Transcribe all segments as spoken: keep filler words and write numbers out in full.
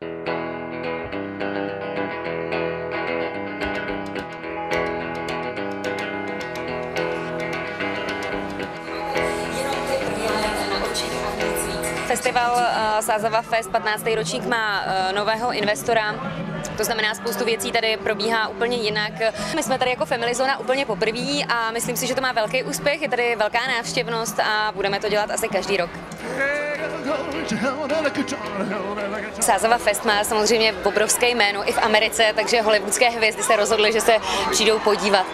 Festival uh, Sázava Fest patnáctý ročník má uh, nového investora. To znamená, spoustu věcí tady probíhá úplně jinak. My jsme tady jako Family Zóna úplně poprvé a myslím si, že to má velký úspěch. Je tady velká návštěvnost a budeme to dělat asi každý rok. Sázava Fest má samozřejmě obrovské jméno i v Americe, takže hollywoodské hvězdy se rozhodly, že se přijdou podívat.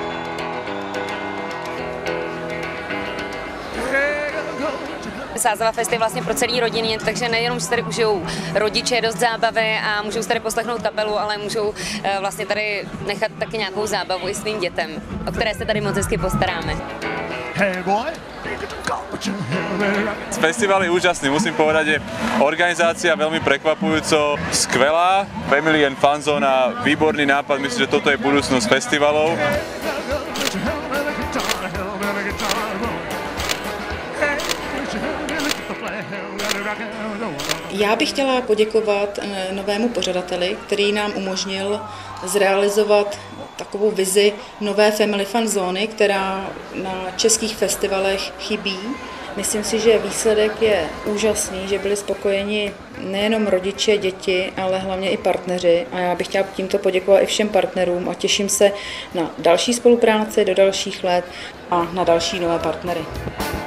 Sázava Fest je vlastně pro celý rodiny, takže nejenom, že tady užijou rodiče dost zábavy a můžou si tady poslechnout kapelu, ale můžou vlastně tady nechat taky nějakou zábavu i svým dětem, o které se tady moc hezky postaráme. Hey boy. Festival je úžasný, musím povedať, že organizácia veľmi prekvapujúco skvelá, Family and Fun Zóna, výborný nápad, myslím, že toto je budúcnosť festivalov. Já bych chtěla poděkovat novému pořadateli, který nám umožnil zrealizovat takovou vizi nové Family Fun Zóny, která na českých festivalech chybí. Myslím si, že výsledek je úžasný, že byli spokojeni nejenom rodiče, děti, ale hlavně i partneři. A já bych chtěla tímto poděkovat i všem partnerům a těším se na další spolupráci do dalších let a na další nové partnery.